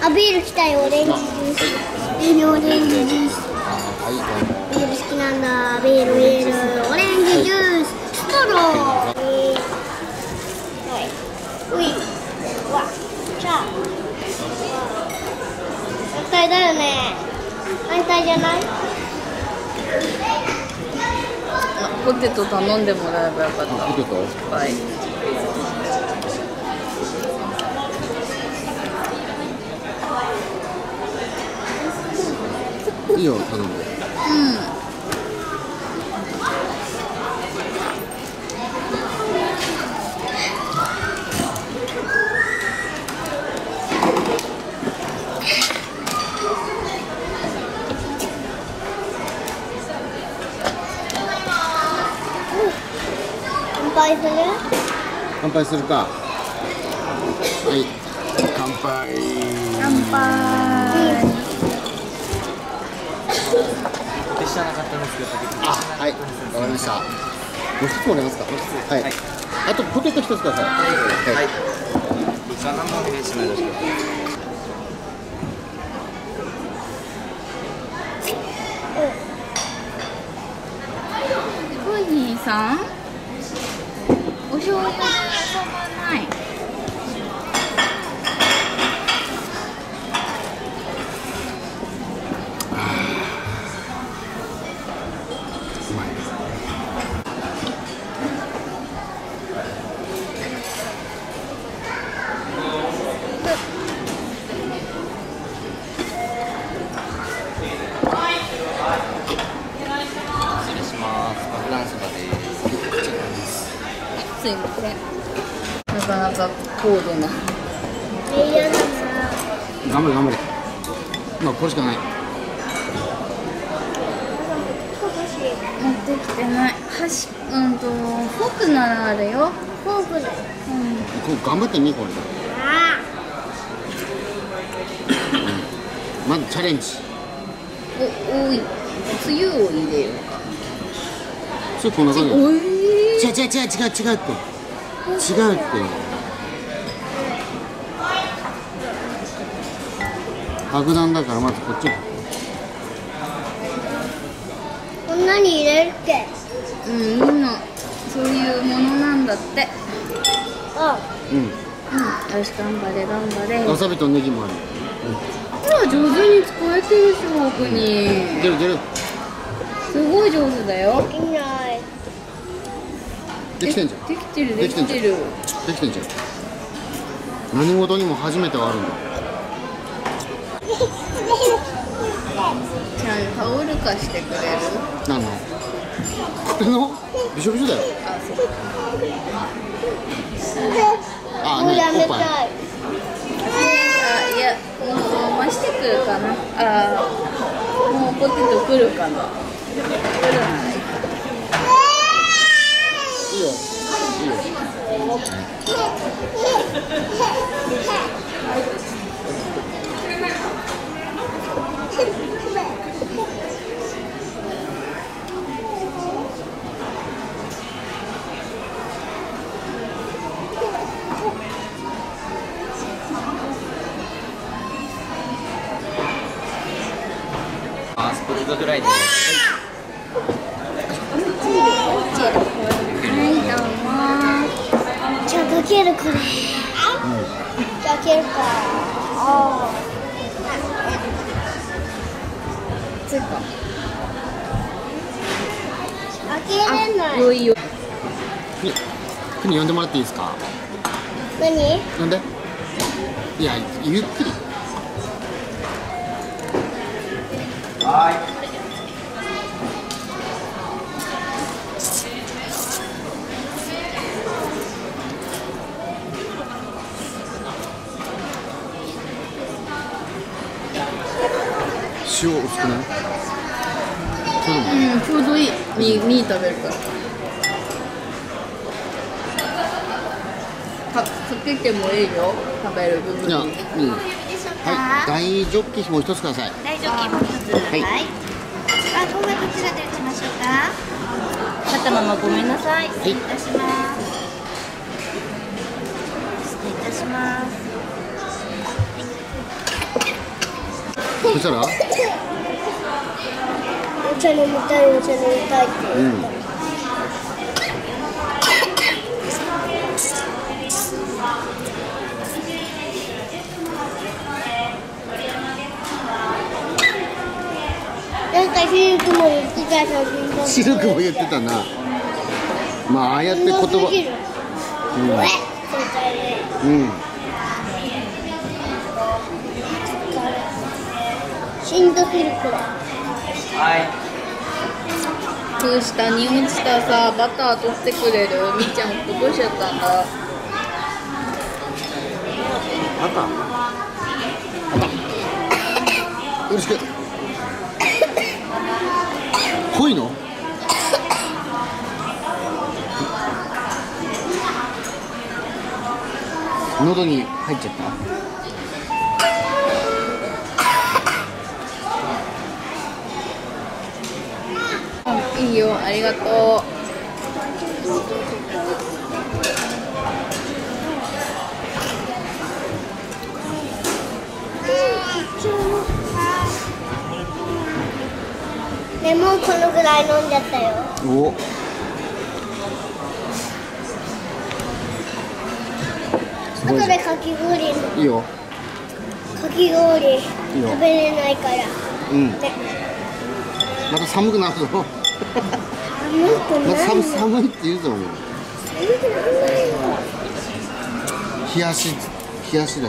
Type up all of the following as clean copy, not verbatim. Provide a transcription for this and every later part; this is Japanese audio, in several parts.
あ、ビール来たよ、オレンジジュース。ビール、オレンジジュース。 はい、どうも。 ビール好きなんだ。ビール、オレンジジュース。ストロー。うい。わ。じゃあ。反対だよね。反対じゃない？ ポテト頼んでもらえばよかった。 ポテト。 はい。 いいよ、頼んで。 乾杯する？ 乾杯するか。はい。乾杯。 乾杯。 知らなかったんですけど。 あ、はい。わかりました。もう一つもらえますか。はい。あとポテト一つください。はい。 イカ生もお願いします。 コーヒーさん、お醤油がない。 うまい。 失礼します。フランスパです。 すいません。なかなか高度な。 嫌だな。 頑張れ頑張れ。まあこれしかない。 持ってきてない。フォークならあるよ。 フォークだよ。 こう頑張ってみこれ。 あまずチャレンジ。 おい。つゆを入れようか。 それこんな感じ。 おい。 違うって。違うって。白弾だからまずこっち。 こんなに入れるっけ？ みんなそういうものなんだって。 あ、 うん。 よし、頑張れ頑張れ。 わさびとネギもある。 上手に使えてるし、僕に。 出る。 すごい上手だよ。 いない。 できてんじゃん。 できてる。 できてんじゃん。何事にも初めてはあるんだ。 ちゃんタオル貸してくれる？ 何の？びしょびしょだよ。 あ、そう。 あ、 もうやめおっぱい。 たい。 いや、もう増してくるかな。もうポテト来るかな。来るならいいか。 いいよ。 ポテトフライです。 はい、どうも。 じゃあかけるこれ。じゃあかけるか。 つうか。 開けれない。 いよ。 国呼んでもらっていいですか。 何？ なんで。いや、ゆっくり。 はい。 塩薄くない？ ちょうどいい。身食べるから。かけてもいいよ。食べる部分に。 じゃあ、はい、大ジョッキもう一つください。 大丈夫もう一つ。はい。あ、今回こちらで打ちましょうか。立ったままごめんなさい。失礼いたします。失礼いたします。 そしたらお茶飲みたいお茶飲みたいって言った。なんかシルクも言ってた写真だ。 シルクも言ってたな。まあああやって言葉うん、 しんどすぎるこれ。 そう下に落ちたさバター取ってくれる。みーちゃんこぼしちゃったんだ。 あったよろしく。濃いの？喉に入っちゃった。 いいよ、ありがとレモンこのぐらい飲んじゃったよ。 お。 後でかき氷いいよ。 かき氷食べれないから。 うん。 ね、 また寒くなるぞ。 寒くまたないよ。 寒いって言うぞもう。 寒くなんないよ。 冷やしだし。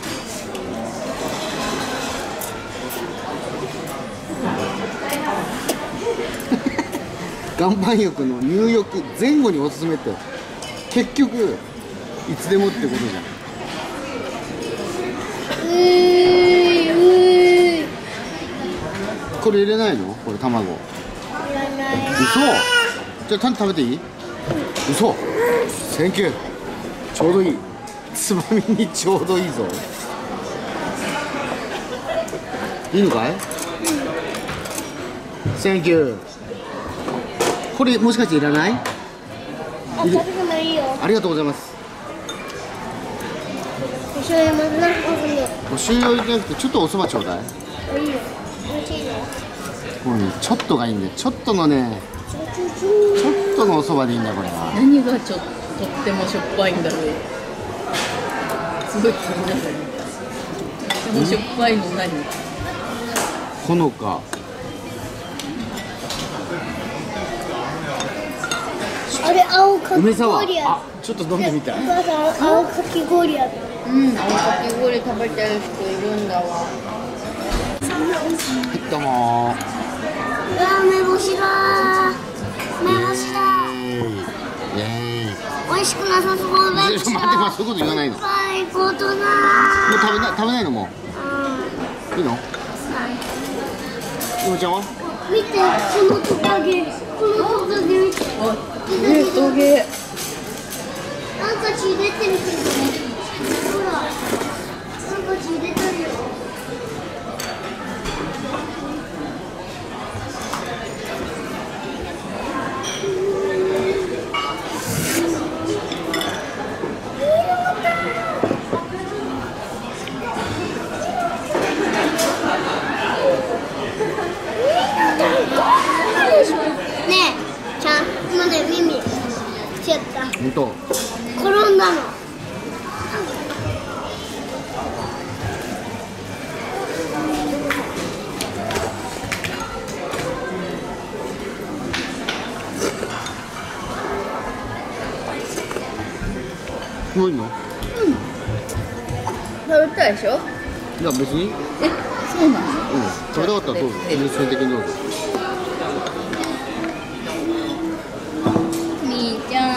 岩盤浴の入浴前後におすすめって結局いつでもってことじゃん。これ入れないの？これ卵。 いらない。 嘘？じゃあタン食べていい？嘘？センキュー。ちょうどいい。つまみにちょうどいいぞ。いいのかい？センキュー。これもしかしていらない？ あ、食べてもいいよ。 ありがとうございます。 お醤油まずなくお醤油じゃなくてちょっとおそばちょうだい。 いいよ。美味しいよ。 もうね、ちょっとがいいんだよ。ちょっとのね、ちょっとのおそばでいいんだよこれう。 は。 何がとってもしょっぱいんだろう。すごい気になる。とってもしょっぱいの何？ ほのか。 あれ青かき梅沢。 氷や。 あ、ちょっと飲んでみたい。 お母さん青かき氷や。 うん、青かき氷食べてる人いるんだわ。 はい、どうもうわ、梅干しだ。梅干しだ。 イエーイ。 美味しくなさそう梅干しだ。 待って待って、そういうこと言わないの。もう最高だ。 食べないのもう。いいの？いもちゃんは？ 見て、このトカゲ。このトカゲ見て。 トゲ。 なんか血出てるけどね。ほら。なんか血出てるよ。ねえ、ちゃん、今ね、耳しちゃった。 ほんと。 転んだの。 もういいの？ 食べたいでしょ？ いや別に。 え、そうなの？ 食べたかったらどうぞ。優先的にどうぞ。 みーちゃん。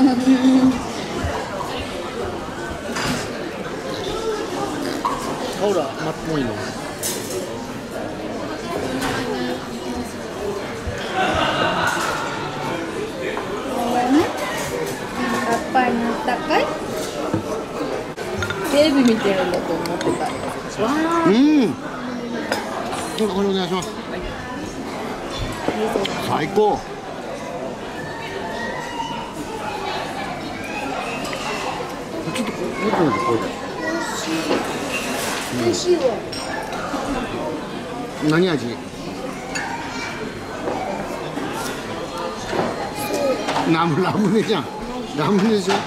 ほら、まっもいの。 やっぱりあったかい。テレビ見てるんだと思ってた。わうん。これお願いします。最高。ちょっとこれ。 美味しいわ。 何味？ラムネじゃん。ラムネでしょ。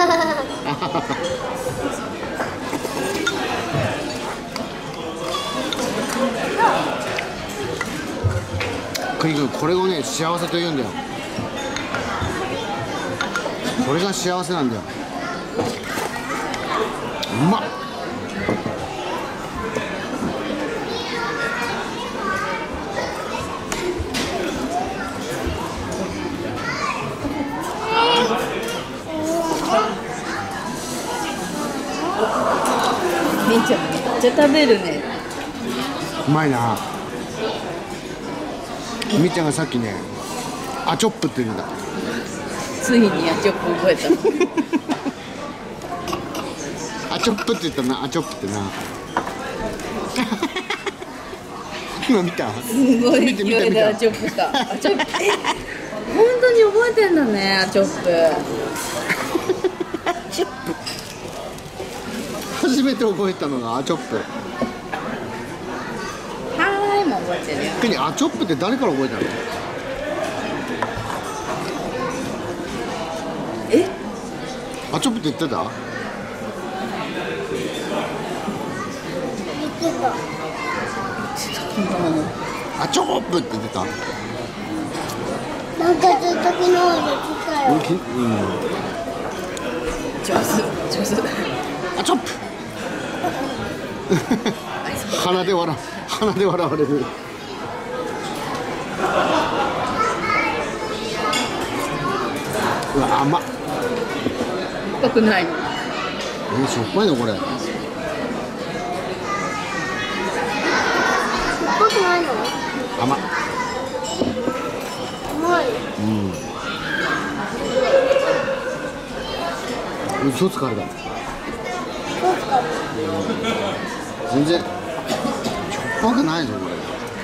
クリ君、これをね、幸せと言うんだよ。これが幸せなんだよ。うまっ。 めっちゃ食べるね。 うまいな。みっちゃんがさっきね、アチョップって言うんだ。 ついにアチョップ覚えた。 アチョップって言ったな、アチョップってな。今見た？ すごい勢いでアチョップした。アチョップ。本当に覚えてんだね、アチョップ。 アチョップ。初めて覚えたのがアチョップ。 はーいも覚えてるよ。 特にアチョップって誰から覚えたの？ え？ アチョップって言ってた？ 言ってた。 アチョップって言ってた？ なんかずっと昨日言ってたよ。 上手だ。 アチョップ。鼻で笑われる。うわ、甘っ。 深くないの。 しょっぱいのこれ。 酸っぱくないの？ 甘っ。 甘い。 嘘つかれた。 そうか。 全然しょっぱくないぞこれ。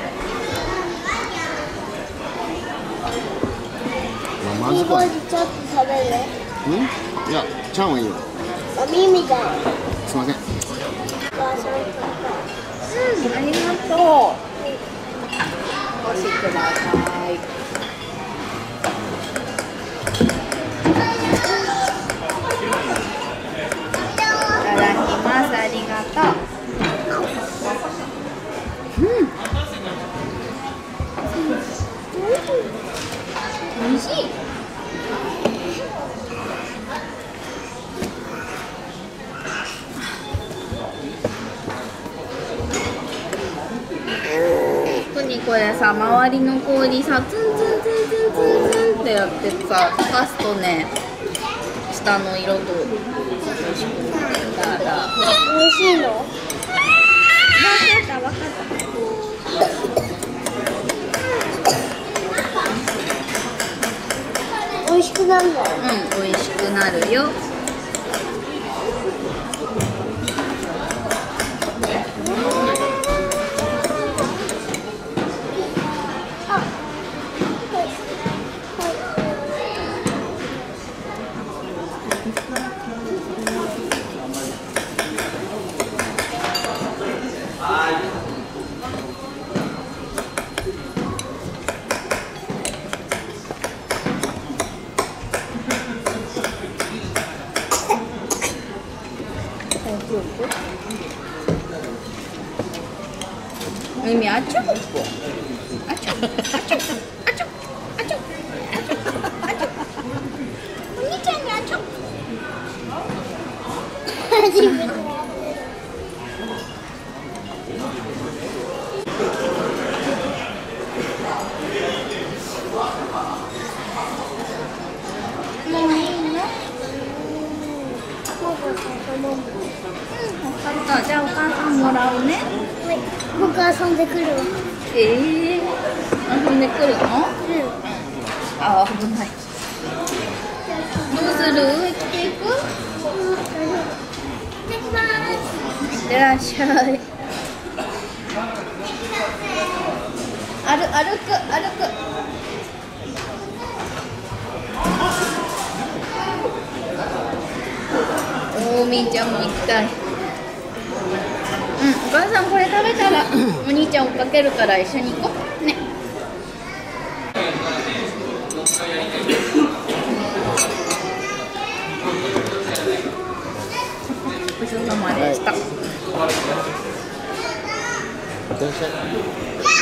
まずくは。 ちょっと食べる？ いや、ちゃんはいいよ。 耳みたい。 すいません。 お母さんとか。 ありがとう。おしください。いただきます。ありがとう。美味しい。特にこれさ、周りの氷さ、ツンツンツンツンツンツンってやってさ、溶かすとね、下の色と美味しくなるから。 美味しいの？ わかった。 美味しくなるの？ 美味しくなるよ。耳あちょっぽ。あちょ。お兄ちゃんにあちょ。 初めて。 もういいの？ もん。 分かった。じゃあお母さんもらうね。 僕遊んでくるわ。 遊んでくるの？あ、危ない。どうする？生きていく？ 行ってきます。 いってらっしゃい。歩く。おー、みーちゃんも行きたい。お母さんこれ食べたらお兄ちゃん追っかけるから一緒に行こうね。ごちそうさまでした。 いってらっしゃい。